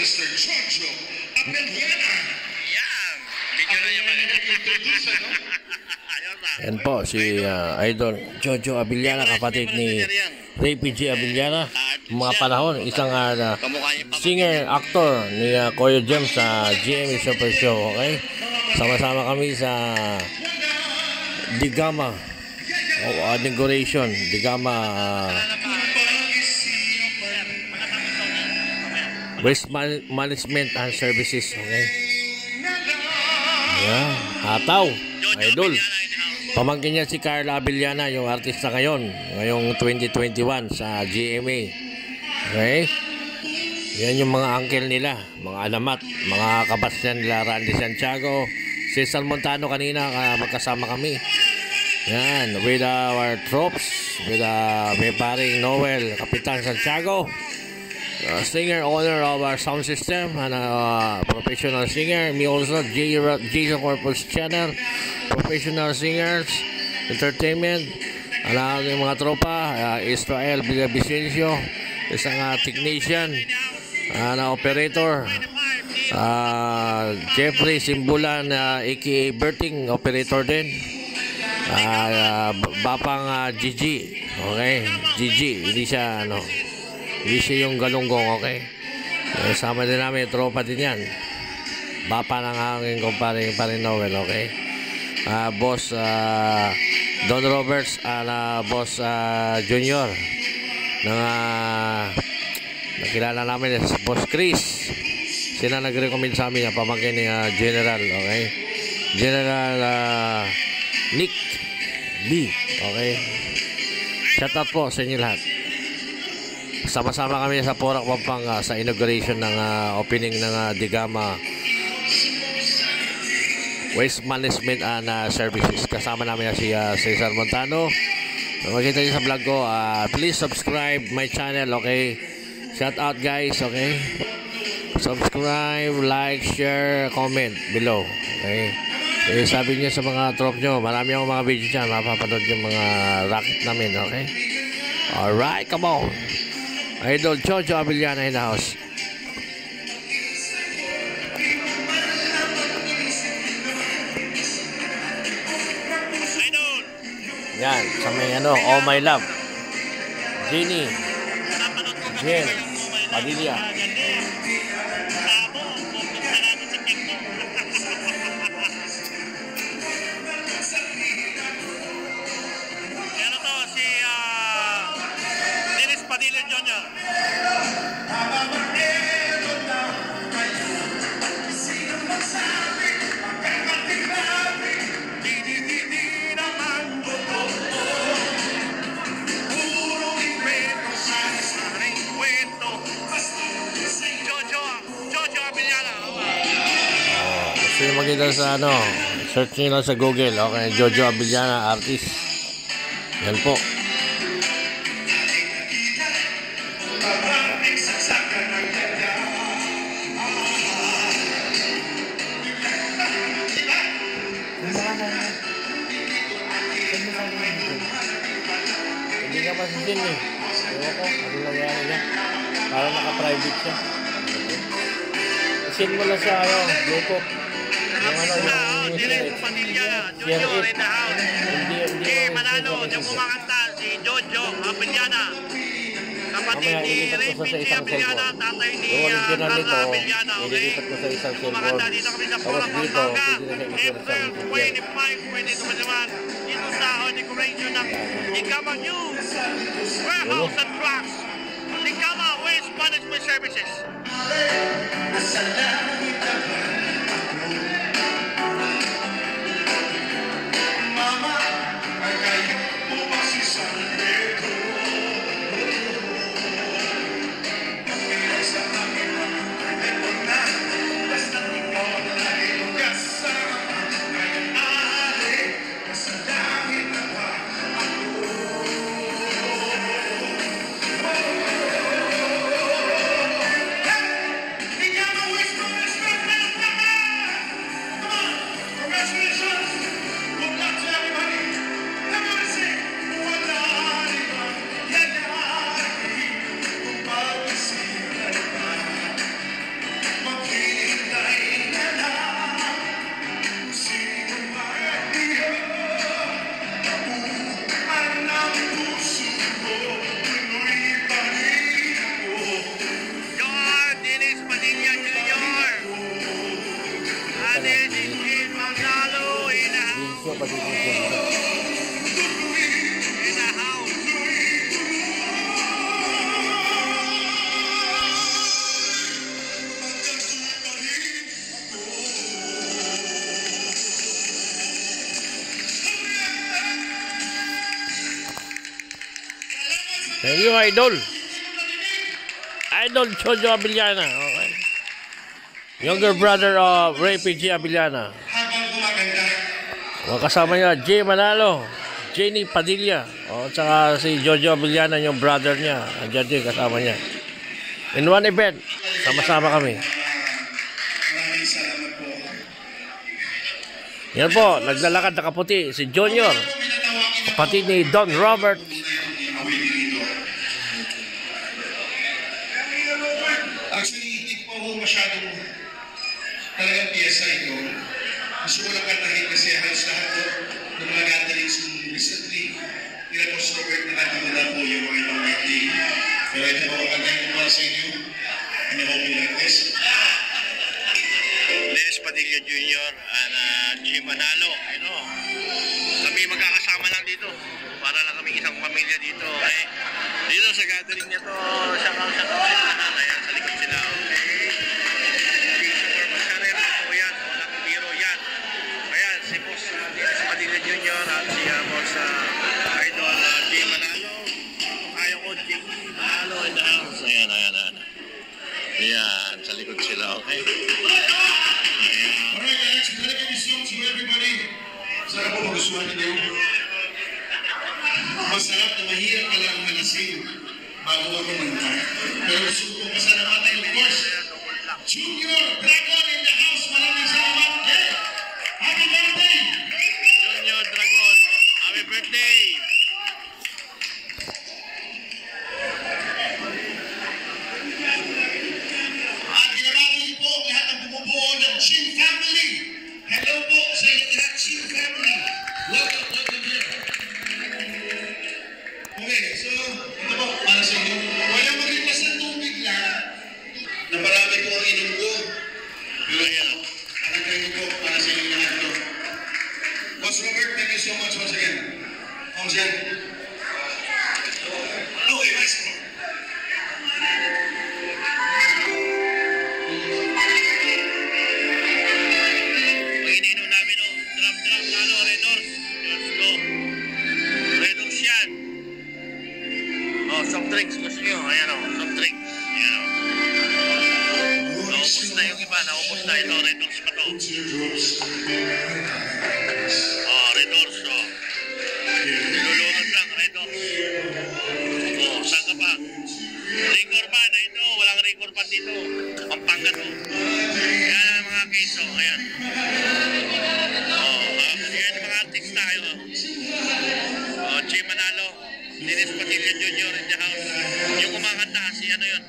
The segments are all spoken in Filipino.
Mr. Jojo Abeliana. Yan. Video na niya pa rin. Yan po, si Idol Jojo Abeliana, kapatid ni Ray PG Abeliana. Mga panahon, isang singer, actor ni Koyo James sa GMA Super Show. Okay? Sama-sama kami sa Digama inauguration, Digama Waste Management and Services. Okay? Yeah, hataw, Idol. Pamangkin niya si Carla Abeliana, yung artista ngayong 2021 sa GMA. Okay? Yan yung mga uncle nila, mga alamat, mga kabasyan nila, Randy Santiago, Cesar Montano kanina, magkasama kami. Yan, with our troops, with may paring Noel, Kapitan Santiago, singer, owner of our sound system, and professional singer. Me also, Jason Corpus Channel, professional singers, entertainment, ang mga tropa, Israel Villavicencio, isang technician, na operator, Jeffrey Simbulan, aka Berting, operator din, Bapang Gigi, okay, Gigi, hindi siya yung galunggong, okay. Sama din namin, tropa din yan, Bapa ng aking kumparing Noel, okay. Boss Don Roberts, Boss Junior ng nakilala namin, Boss Chris. Sila nag-recommend sa amin, pamangkin ni General, okay, General Nick B, okay. Shout out po sa inyo lahat. Sama-sama kami sa Porac, Pampanga sa inauguration ng opening ng Digama Waste Management and Services. Kasama namin si Cesar Montano. Makikita niyo sa vlog ko, please subscribe my channel, okay. Shout out guys, okay. Subscribe, like, share, comment below, okay. Sabi niyo sa mga tropa nyo, marami akong mga video dyan, mapapanood yung mga racket namin, okay. Alright, come on. Idol Jojo Abeliana in the house. Yan, sa may Oh My Love, Jenny, Jen, Padilla. Yan to, si Dennis Padilla Jr. Gusto nyo makita sa search nyo lang sa Google, okay, Jojo Abeliana artist. Yan po. Hindi ka masisin eh. Ewan ko, ano nangyari niya. Parang naka-private siya. Isin mo lang sa Bluetooth. Yung Dennis Padilla Jr. in the house. Manalo, yung kumakanta, si Jojo Abeliana. Kapatid ni Ray PG Abeliana, tatay ni Carla Abeliana, okay? Kumakanta dito kami sa Porac, Pampanga, April 25, 2021. Dito sa inauguration ng Digama News, Warehouse and Trucks, Digama Waste Management Services. Digama Waste Management. kapatid ni Junior. In the house. Thank you, Idol. Idol Jojo Abiliana. Okay. Younger brother of Ray PG Abiliana. Habang gumaganda, Mga kasama niya, Jay Manalo, Jenny Padilla, o tsaka si Jojo Abiliana, yung brother niya. Andiyan din kasama niya. In one event, sama-sama kami. maraming salamat po. Yan po, naglalakad na kaputi, si Junior, kapatid ni Don Robert. Actually, hindi po ako masyadong talagang piyesa ito. Gusto ko lang kantahin kasi halos lahat po ng mga gatherings recently. Nila po Robert na kanta na po yung mga ibang birthday. Pero ito po, kantahin ko para sa inyo. And I hope you like this. Les Padilla Jr. and Jim Manalo. You know, kami magkakasama lang dito. Para lang kami isang pamilya dito. Okay? Dito sa gathering nito, shout out sa lahat. Ayan, sa likod sila. Okay? Picture Masarero. Ito yan. Walang biro yan. Ayan, si Boss Les Padilla Jr. at si Boss Idol Jim Manalo. Kaya ko, Jim Manalo in the house. Ayan, ayan, ayan. Ayan, sa likod sila. Okay? Alright guys, I'm gonna give you song to everybody. Sana po magustuhan ninyo. Masarap na mahirap ka lang malasing bago ako manta. Pero gusto ko pasalamatan of course. Junior Dragon in the house. Maraming salamat. Hey! Happy birthday! Junior Dragon, happy birthday! At binabati po ang lahat ng bumubuo ng Chin Family. Hello po sa inyong lahat, Chin Family. Welcome, welcome here. Okay, so ito po, para sa inyo. Walang mag-request ng tubig lang na marami po ang inom ko. Pero yan, anagay ko po para sa inyong lahat ito. Boss Robert, thank you so much once again. Once again. Okay, nice po. Pag ininom namin, oh, drum lalo, Red Horse. Diyos ko. Red Horse yan. Oh, soft drinks. Gusto nyo? Ayan, oh, soft drinks. Ayan, oh. Naubos na yung iba. Naubos na ito. Red Horse pa to. Oh, Red Horse, oh. Nilulunod lang, Red Horse. Oh, saan ka pa? Record ba na ito? Walang record pa dito. Ang panggat, oh. Ayan ang mga kiso. Ayan. Yan yung mga artist tayo. Jim Manalo, Dennis Padilla Jr. in the house. Yung kumakanta, si ano yun?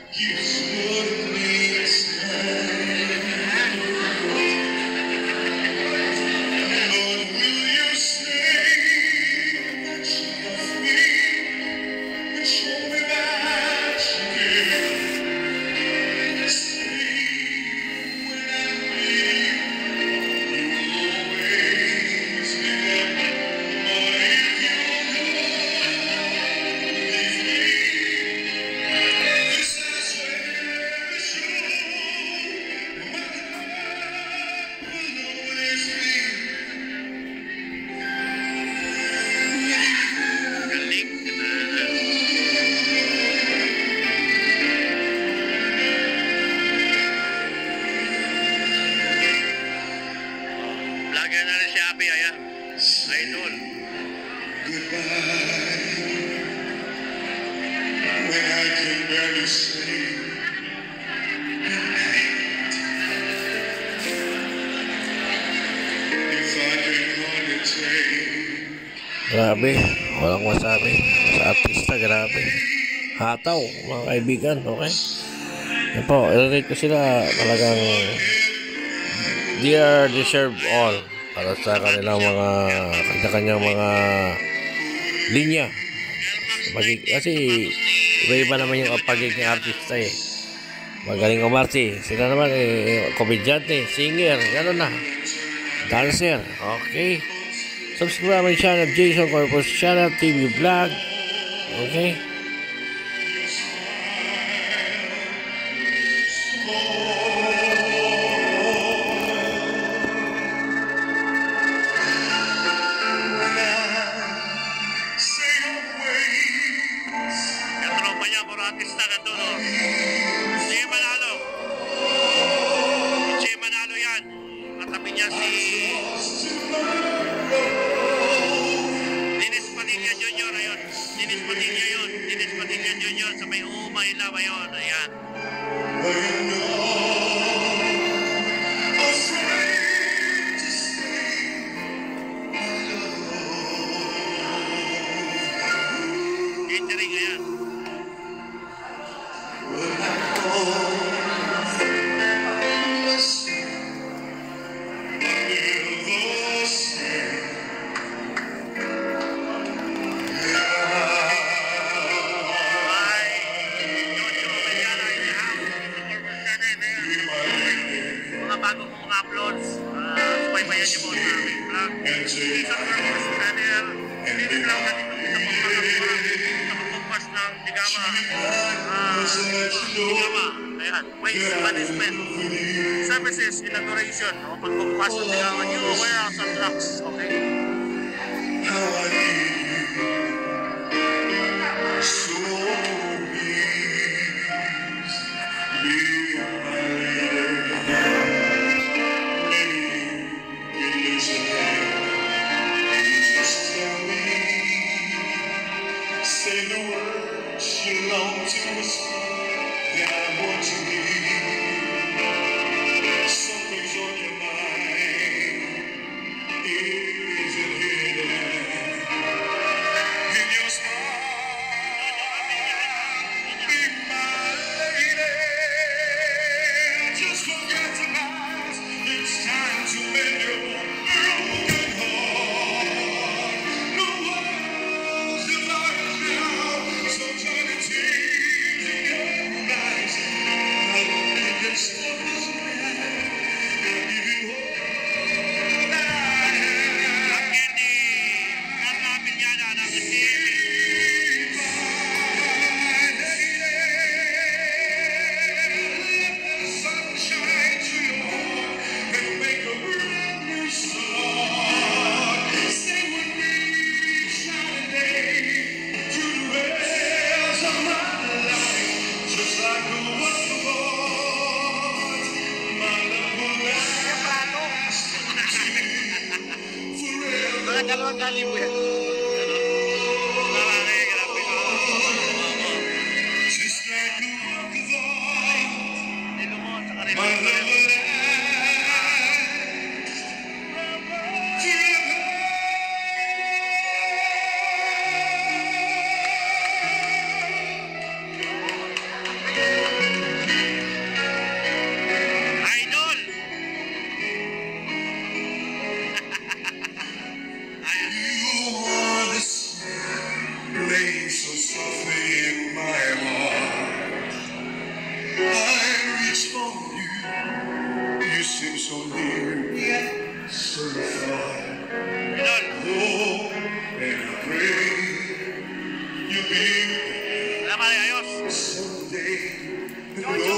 Galing. Vlogger na rin si Abby, ayan. Idol. When I can barely say if I can hardly take Grabe, walang masabi. Sa artista, grabe. Hataw, mga kaibigan, okay? Yan po, i-rate ko sila talagang they deserve all para sa kanilang mga kanya-kanyang mga linya. Kasi iba-iba naman yung pagiging artista eh. Magaling umarte. Sila naman komedyante, singer, gano'n na. Dancer, okay. Subscribe my channel, Jason Corpus Channel TV Vlog. Okay? Yung tropa niya, puro artista na doon, oh. Si Manalo. Si Manalo yan. Katabi niya si Dennis Padilla Jr. Ayun. Dennis Padilla yun. Dennis Padilla Jr. Sa may Manila yun. Ayan. Catering, ayan. Mga bago kong mga uploads, subaybayan niyo po sa aming vlog. Jason Corpus Channel. Hindi lang natin sa pagpapas ng Digama. Digama. Ayan. Waste management. Services inauguration. O pagpapas ng Digama. New warehouse and trucks. Okay? Say the words you long to whisper that I want to hear. Something's on your mind. Is it hidden in your smile? Be my lady. Just forget tonight. It's time to mend your broken heart. No words of life now. So turn the tears in your eyes. I don't think it's stop this night. If you hold I Ang candy. Carla Villana ng GMA. Mga dalawang kalibo yan. Marami, grabe ko. Dito mo, tsaka rin. Idol! Lay so softly in my heart. I reach for you. You seem so near, yet so far. Idol! Oh, and I pray you'll be Wala pare, ayos. someday. Jojo!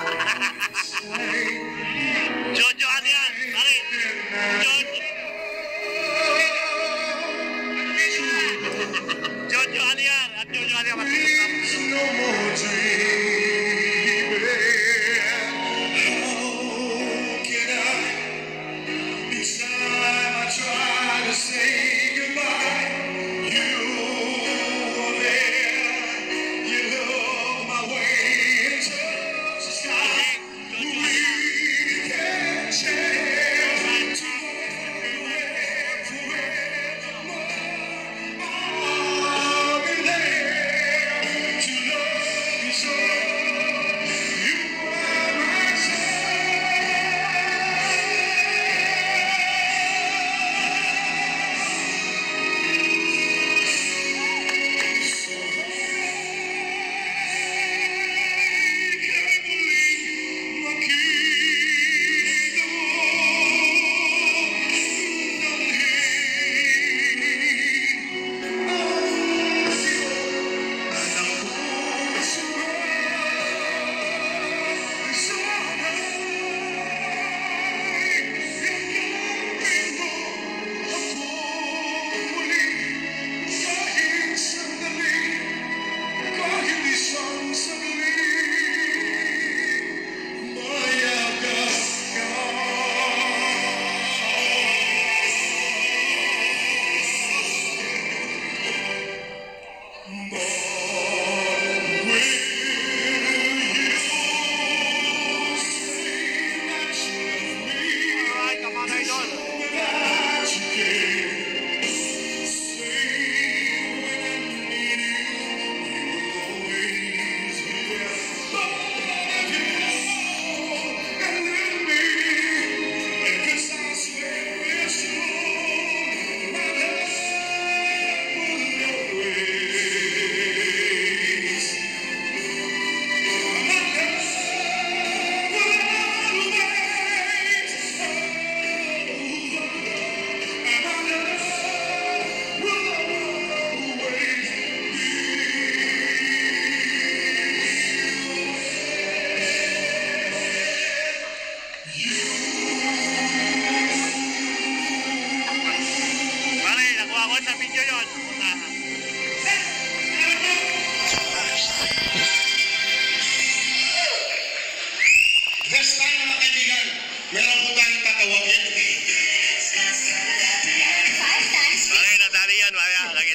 Jojo, ano yan? Pare! Jojo! Jojo, ano yan? At Jojo, ano yan? Matutunan mo. No more dreaming. How can I be silent?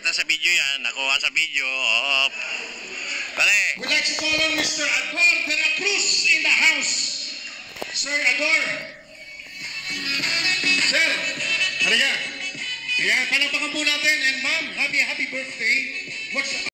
Nakita sa video yan. Nakuha sa video. Oh. Pare. We'd like to call on Mr. Ador de la Cruz in the house. Sir Ador. Sir, halika. Ayan, palapakan po natin. And ma'am, happy birthday. What's